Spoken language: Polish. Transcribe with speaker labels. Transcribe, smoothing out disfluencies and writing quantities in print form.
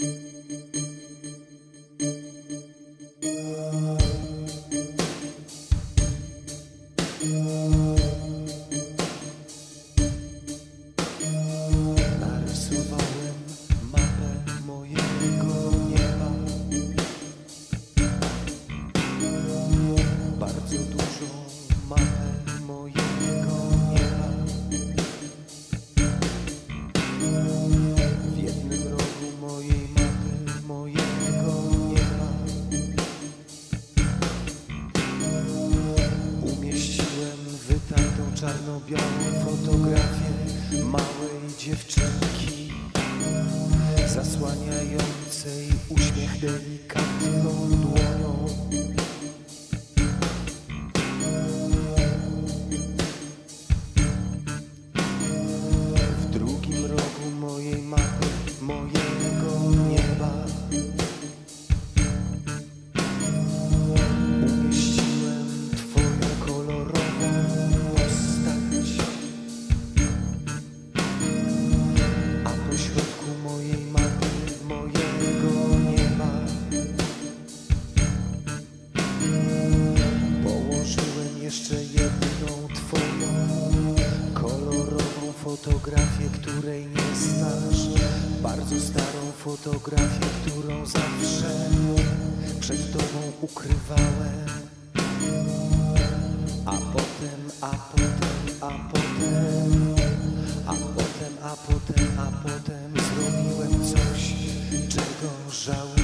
Speaker 1: Narysowałem mapę mojego nieba. Bardzo dużą mapę mojego nieba. W jednym rogu mojej mapy mojego nieba umieściłem wytartą czarno-białą fotografię małej dziewczynki zasłaniającej uśmiech delikatną dłonią. W drugim rogu mojej mapy mojego nieba umieściłem twoją kolorową postać, a pośrodku mojej mapy mojego nieba położyłem jeszcze jedną twoją kolorową fotografię, której nie znasz. Bardzo starą fotografię, którą zawsze przed tobą ukrywałem. A potem zrobiłem coś, czego żałuję.